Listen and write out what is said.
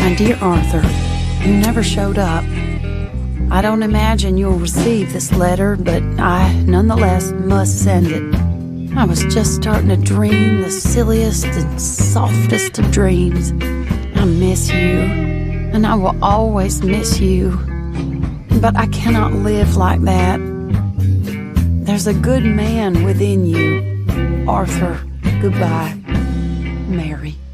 My dear Arthur, you never showed up. I don't imagine you'll receive this letter, but I nonetheless must send it. I was just starting to dream the silliest and softest of dreams. I miss you, and I will always miss you. But I cannot live like that. There's a good man within you. Arthur, goodbye. Mary.